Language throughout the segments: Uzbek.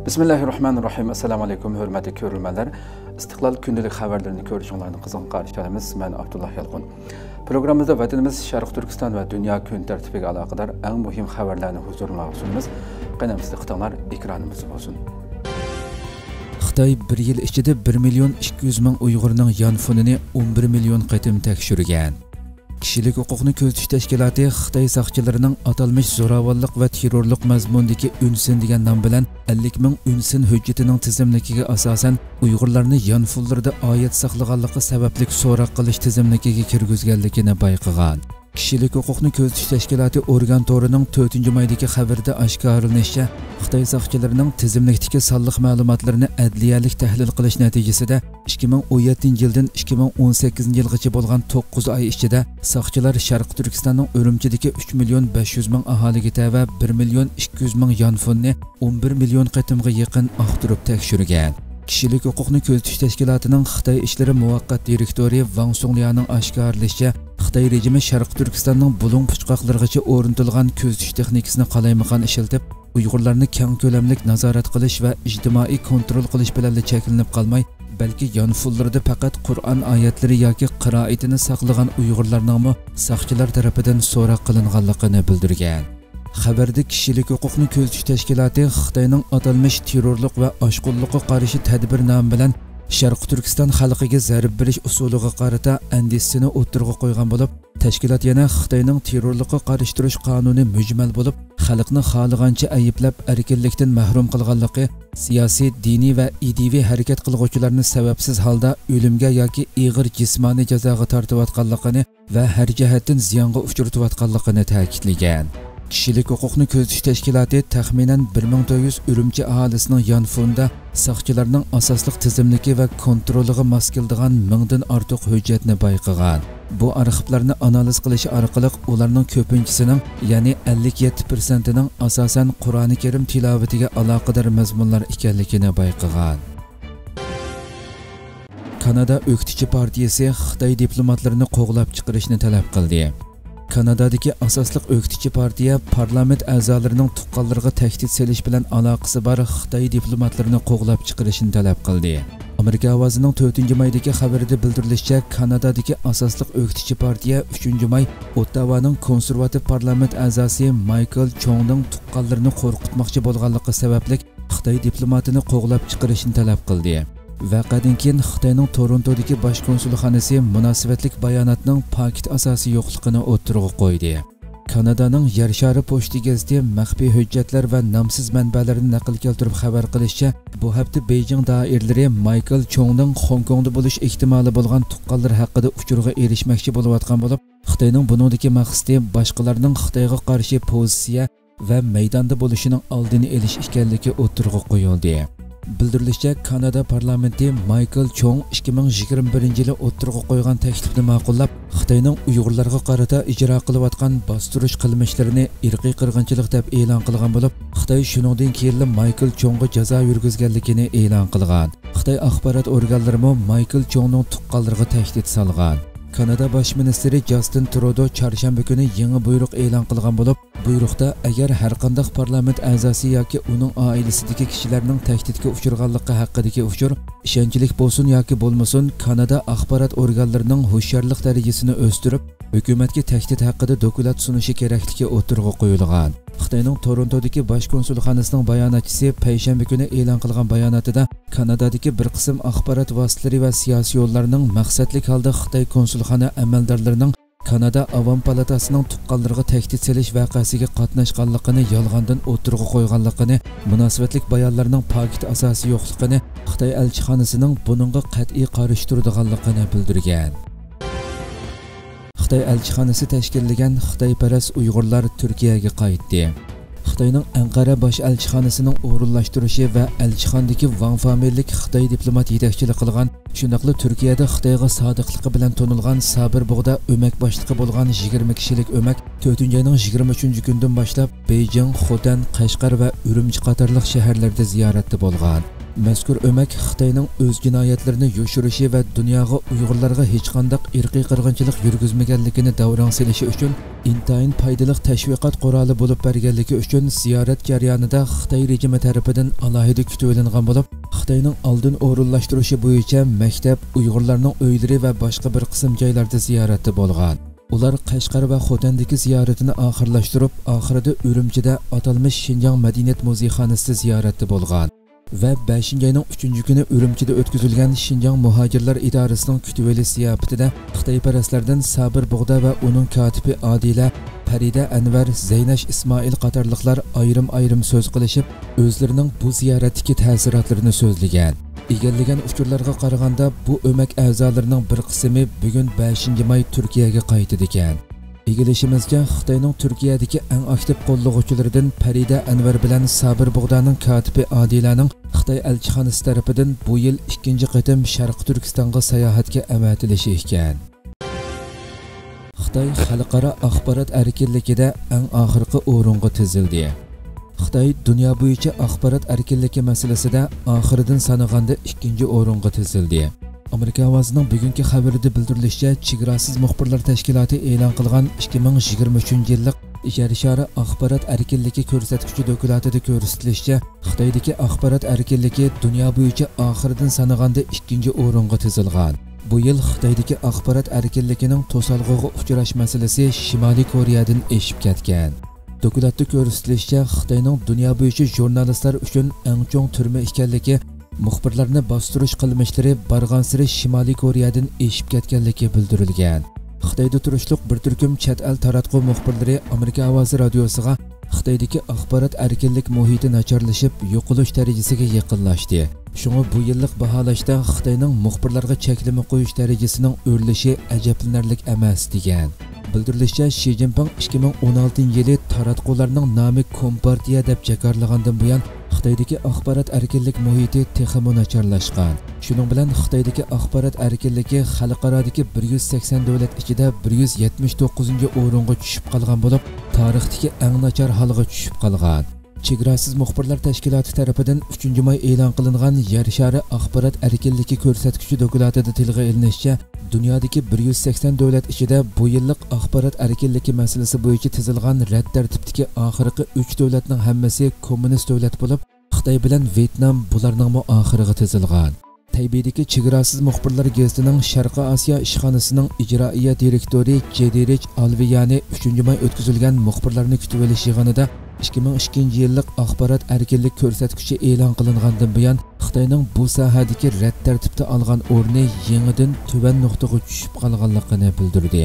Bismillahirrahmanirrahim. Assalamu alaikum hürmetli görürmenler. İstiklal gündelik haberlerini görüşünlerini kızgın karşılayımız. Ben Abdullah Yalqın. Programımızda vatanımız Şarkı Türkistan ve dünya gün tertibiyle alakadar en mühim haberlerini huzuruna sunumuz. Qanamsızlı qıtanlar ekranımız olsun. Xitoy bir yil ichida 1 milyon 200 ming Uyg'urning yonfonini 11 milyon qatim tekshirgan. Kishilik huquqni ko'zitish tashkiloti Xitoy soqchilarining atalmish zo'ravonlik va terrorlik mazmundagi Unsin degan nom bilan 50 ming Unsin hujjatining tizimligiga asosan Uyg'urlarni yonfonlarda oyat saqlaganligi sababli so'roq qilish tizimligiga kirgizganligini bayqagan. Kishilik huquqni ko'zitish tashkiloti organ to'rining 4-maydagi xabarda oshkorlanishicha, Xitoy soqchilarining tizimlikdagi sonliq ma'lumotlarini adliyalik tahlil qilish natijasida 2017-yildan 2018-yilgacha bo'lgan 9 oy ichida soqchilar Sharq Turkistonning Urumchidagi 3 million 500 ming aholiga tava 1 million 200 ming yonfonini 11 million qatimga yaqin aqtirib tekshirgan. Kishilik huquqni ko'zitish tashkilotining Xitoy ishlari muvaqqat direktori Wang Songlianing oshkorlashicha, Xitoy rejimi Sharq Turkistonning bulung puchqoqlargacha o'rnatilgan ko'zitish texnikasini qalaymaqan ishlatib, Uyg'urlarni keng ko'lamlik nazorat qilish va ijtimoiy kontrol qilish bilan cheklanib qolmay, balki yonfonlarda faqat Qur'on oyatlari yoki qiroatini saqlagan Uyg'urlarning soqchilar tomonidan so'roq qilinganligini bildirgan. Xabarda kishilik huquqni ko'zitish tashkiloti Xitoyning atalmish terrorlik va oshqunlikqa qarshi tadbir nomi bilan Sharq Turkiston xalqiga zarb berish usuliga qarata andisini o'ttirg'a qo'ygan bo'lib, tashkilot yana Xitoyning terrorlikqa qarshi turish qonuni mujmal bo'lib, xalqni xohlagancha ayblab erkinlikdan mahrum qilganligi, siyosiy, diniy va ideviy harakat qilguvchilarni sababsiz holda o'limga yoki og'ir jismoniy jazoga tortayotganligini va har jihatdan ziyonga uchratayotganligini ta'kidlagan. Kishilik huquqni ko'zitish tashkiloti taxminan 1400 Urumchi aholisining yonfonida soqchilarning asosliq tizimligi va kontroliga mos keladigan 1000 dan ortiq hujjatni bayqagan. Bu arxivlarni analiz qilish orqali ularning ko'pinchisining, ya'ni 57%ning asosan Qur'oni Karim tilovatiga aloqador mazmunlar ekanligini bayqagan. Kanada o'qituvchi partiyasi Xitoy diplomatlarini qo'g'lab chiqarishni talab qildi. Kanadadagi asosliq o'qituvchi partiya parlament a'zolarining tuqqanlarga tahdid solish bilan aloqasi bor Xitoy diplomatlarini qo'g'lab chiqarishni talab qildi. Amerika ovozining 4-maydagi xabarida bildirilishicha, Kanadadagi asosliq o'qituvchi partiya 3-may Ottawaning konservativ parlament a'zosi Michael Chongning tuqqanlarini qo'rqitmoqchi bo'lganligi sababli Xitoy diplomatini qo'g'lab chiqarishni talab qildi. Vaqadan keyin Xitoyning Torontodagi bosh konsulxonasi munosabatlik bayonotning paket asosi yo'qligini o'ttirg'a qo'ydi. Kanadaning Yer shari pochta gazeti maxfiy hujjatlar va nomsiz manbalarni naql keltirib xabar qilishicha, bu hafta Beijing doiralari Michael Chongning Hong Kongda bo'lish ehtimoli bo'lgan tuqqanlar haqida uchurga erishmoqchi bo'layotgan bo'lib, Xitoyning buningdagi maqsadi boshqalarning Xitoyga qarshi pozitsiya va maydonda bo'lishining oldini olish ekanligi o'ttirg'a qo'yildi. Bildirilishicha, Kanada parlamenti Michael Chong 2021-yili o'ttirg'a qo'ygan taklifni ma'qullab, Xitoyning Uyg'urlarga qarata ijro qilayotgan bostirish qilmishlarini irqiy qirg'inchilik deb e'lon qilgan bo'lib, Xitoy shuningdek keyin Michael Chongga jazo yurgizganligini e'lon qilgan. Xitoy axborot organlari Michael Chongning tuqqanlariga tahdid solgan. Kanada bosh ministri Justin Trudeau chorshanba kuni yangi buyruq e'lon qilgan bo'lib, buyruqda agar har qanday parlament a'zosi yoki uning oilasidagi kishilarning tahdidga uchraganligi haqidagi uchur ishonchlik bo'lsin yoki bo'lmasin, Kanada axborot organlarining hushyorlik darajasini o'stirib, hukumatga tahdid haqida dokument sunishi kerakligi o'tirg'a qo'yilgan. Xitoyning Torontodagi bosh konsulxonasining bayonotchisi payshanba kuni e'lon qilgan bayonotida Kanadadagi bir qism axborot vositalari va siyosiy yo'llarning maqsadli holda Xitoy konsulxona amaldorlarining Kanada Avam palatasining tuqqanlarga tahdid solish voqeasiga qatnashganligini yolg'ondan o'tirg'a qo'yganligini, munosabatlik bayonlarning paket asosi yo'qligini, Xitoy elchixonasining buningga qat'iy qarshi turadiganligini bildirgan. Xitoy elchixonasi tashkillagan Xitoyparast Uyg'urlar Turkiyaga qaytdi. Xitoyning Anqara bosh elchixonasining o'rinlashtirishi va elchixondagi Wang familiyalik Xitoy diplomat yetakchilik qilgan, shundaqli Turkiyada Xitoyga sodiqligi bilan tonilgan Sabir Bug'da o'mak boshlig'i bo'lgan 20 kishilik o'mak 4-oyning 23-kundan boshlab Beijing, Xotan, Qashqar va Urumchi qatorliq shaharlarda ziyoratda bo'lgan. Mazkur o'mak Xitoyning o'z jinoyatlarini yoshirishi va dunyoga Uyg'urlarga hech qanday irqiy qirg'inchilik yurgizmaganligini davron selishi uchun intayin foydali tashviqot quroli bo'lib berganligi uchun ziyorat jarayonida Xitoy rejimi tarafidan alohida kutib olingan bo'lib, Xitoyning oldin o'rinlashtirishi bo'yicha maktab, Uyg'urlarning uylari va boshqa bir qism joylarda ziyoratda bo'lgan. Ular Qashqar va Xotandagi ziyoratini oxirlashtirib, oxirida Urumchida atalmish Xinjiang Madaniyat muzeyxonasida ziyoratda bo'lgan. Ve 5. ayının 3. günü Ürümçi'de ötküzülgen Şinjan Muhacirlar İdaresi'nin kütüveli siyasetinde Xitoyparastlardan Sabir Buğda ve onun katibi Adile, Farida Enver, Zeynaş İsmail qatarlıqlar ayrım söz qilishib, özlerinin bu ziyaretdeki təsiratlarını sözlegen. Egelligen uçurlarga qaraganda bu ömek a'zolarının bir qismi bugün 5. may Türkiye'ye qaytidi ekan. Egilishimizga Xitoyning Turkiyadagi eng aktiv qo'llovchilaridan Farida Enver bilan Sabir Buğda'nın katibi Adilaning Xitoy elchixonasi tarafidan bu yil 2. qatim Sharq Turkistonga sayohatga avatilishi ekan. Xitoy xalqaro axborot erkinligida eng oxirgi o'ringa tizildi. Xitoy dunyo bo'yicha axborot erkinligi masalasida oxiridan sanaganda 2. o'ringa tizildi. Amerika ovozining bugungi xabarida bildirilishicha, Chegarasiz muxbirlar tashkiloti e'lon qilgan 2023-yillik Yer shari axborot erkinligi ko'rsatkichi dokumentida ko'rsatilishicha, Xitoydagi axborot erkinligi dunyo bo'yicha oxiridan sanaganda 2. o'ringa tizilgan. Bu yil Xitoydagi axborot erkinligining to'salg'iga uchrash masalasi Shimoliy Koreyadan eshib ketgan. Dokumentda ko'rsatilishicha, Xitoyning dunyo bo'yicha jurnalistlar uchun eng chong turma ekanligi, muxbirlarni bostirish qilmishlari barg'ansiri Shimoliy Koreyadan eshib ketganligi bildirilgan. Xitoyda turishliq bir turkum chet el taratquv muxbirlari Amerika ovozi radiosiga Xitoydagi axborot erkinlik muhiti nacharlashib, yo'qolish darajasiga yaqinlashdi. Shunga bu yillik baholashda Xitoyning muxbirlarga cheklama qo'yish darajasining o'rlishi ajablanarli emas degan. Bildirilishicha, Xi Jinping 2016-yili taratqularning nomi Kompartiya deb jakarlagandan buyon Xitoydagi axborot erkinlik muhiti texmo nacharlashgan. Shuning bilan Xitoydagi axborot erkinligi xalqarodagi 180 davlat ichida 179-o'ringa tushib qolgan bo'lib, tarixdagi eng nachar holga tushib qolgan. Chegarasiz muxbirlar tashkiloti tarafidan 3 may e'lon qilingan Yer shari axborot erkinligi ko'rsatkichi dokumentida tilga ilinishicha, dunyodagi 180 davlat ichida bu yillik axborot erkinligi masalasi bo'yicha tizilgan rad tartibdagi oxirgi 3 davlatning hammasi kommunist davlat bo'lib, Xitoy bilan Vyetnam bularning oxiriga tizilgan. Taybidagi Chegarasiz muxbirlar gazetining Sharqiy Osiyo ishxonasining ijroiya direktori Jedirich Alviyani 3 may o'tkazilgan muxbirlarni kutib olish yig'inida 2002-yillik axborot erkinlik ko'rsatkichi e'lon qilingandan buyon Xitoyning bu sohadagi rad tartibda olgan o'rni yangidan tuban nuqtaga tushib qolganligini bildirdi.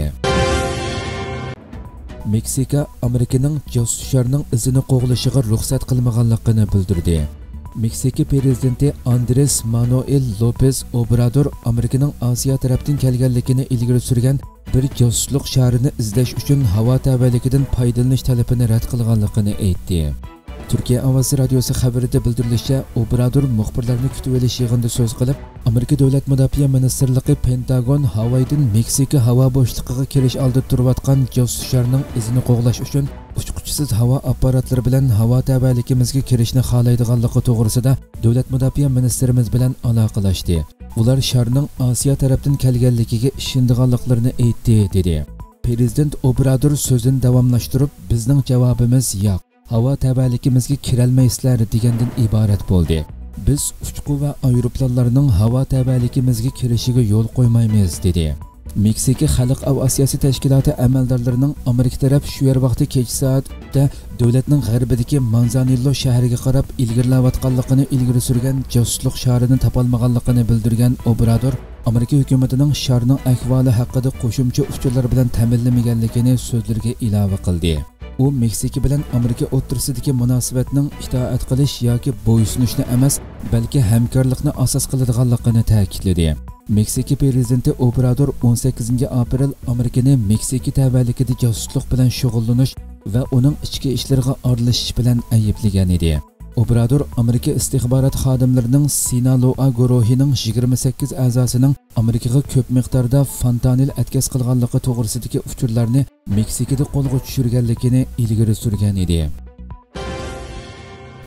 Meksika Amerikaning josuslarning izini qo'g'lishiga ruxsat qilmaganligini bildirdi. Meksika prezidenti Andres Manuel Lopez Obrador Amerikaning Osiyo tarafdan kelganligini ilgari surgan bir josuslik sharini izlash uchun havo tabiatligidan foydalanish talabini rad qilganligini aytdi. Turkiya ovozi radiosi xabarida bildirilishicha, Obrador muxbirlarni kutib olish yig'inida so'z qilib, Amerika davlat mudofaa ministrligi Pentagon Havaydan Meksika havo bo'shlig'iga kirish oldida turayotgan josuslarning izini qo'g'lash uchun uchquchisiz havo apparatlari bilan havo tabiatligimizga kirishni xohlaydiganligi to'g'risida davlat mudofaa ministrimiz bilan aloqalashdi. Ular sharning Osiyo tarafdan kelganligiga ishonganliklarini aytdi, dedi. Prezident Obrador so'zini davomlashtirib, bizning javobimiz yo'q. Havo tabiatligimizga kirolmaysizlar degandan iborat bo'ldi. Biz uchqu va aeroplanlarning havo tabiatligimizga kirishiga yo'l qo'ymaymiz, dedi. Meksika Xalq aviatsiyasi tashkiloti amaldorlarining Amerika taraf shu yer vaqti kech soatda davlatning g'arbidagi Manzanillo shahriga qarab ilgarilayotganligini ilgari surgan josuslik sharini topolmaganligini bildirgan Obrador, Amerika hukumatining sharning ahvoli haqida qo'shimcha uchurlar bilan ta'minlamaganligini so'zlarga ilova qildi. U Meksika bilan Amerika o'rtasidagi munosabatning itoat qilish yoki bo'ysunishni emas, balki hamkorlikni asos qiladiganligini ta'kidladi. Meksika prezidenti Obrador 18 aprel Amerikani Meksika tabiatligida josuslik bilan shug'ullanish va uning ichki ishlariga aralashish bilan ayblagan edi. Obrador Amerika istixborot xodimlarining Sinaloa guruhining 28 a'zosining Amerikaga ko'p miqdorda fentanil atkaz qilganligi to'g'risidagi uchurlarni Meksikada qo'lga tushirganligini ilgari surgan edi.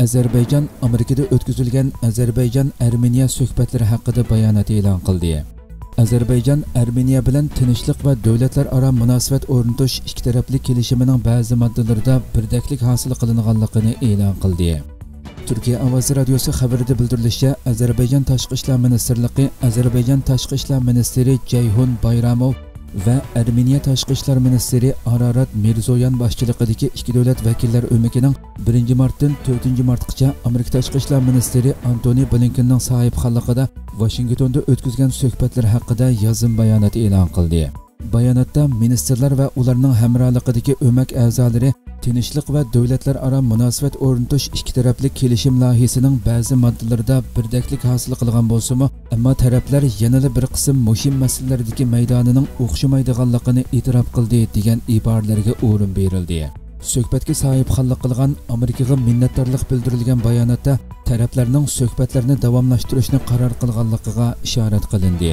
Azərbaycan Amerikada o'tkazilgan Azərbaycan-Armeniya suhbatlari haqida bayonot e'lon qildi. Azərbaycan Armeniya bilan tinchlik va davlatlararo munosabat o'rnatish ikki tarafli kelishimining ba'zi moddalarida birdaklik hosil qilinganligini e'lon qildi. Türkiye Ovozi radiosi xabarida bildirilishicha, Azərbaycan Tashqi ishlar ministrligi Azərbaycan Tashqi ishlar ministri Ceyhun Bayramov va Armeniya Tashqi ishlar ministri Ararat Mirzoyan boshchiligidagi ikki davlat vakillar o'mikining 1-martdan 4-martgacha Amerika Tashqi ishlar ministri Antony Blinkenning sohibxonligida Washingtonda o'tkazgan suhbatlar haqida yozim bayonot e'lon qildi. Bayonotda ministrlar va ularning hamrohligidagi o'mak a'zolari tinchlik va davlatlararo munosabat o'rnatish ikki tarafli kelishim loyihasining ba'zi moddalarida birdaklik hosil qilgan bo'lsa-mu, ammo taraflar yana bir qism muhim masalalardagi maydonining o'xshamaydiganligini e'tirof qildi degan iboralarga o'rin berildi. Suhbatga sohibxonlik qilgan Amerikaga minnatdorlik bildirilgan bayonotda taraflarning suhbatlarini davomlashtirishni qaror qilganligiga ishorat qilindi.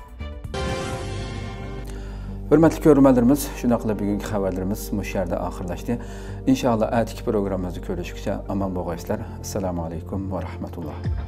Hürmetli görürmenlerimiz, şuna qilib bugünkü xabarlarımız bu yerda oxirlashdi. İnşallah atiki programımızda görüşükçe aman boğayslar. Assalamu alaykum ve rahmetullah.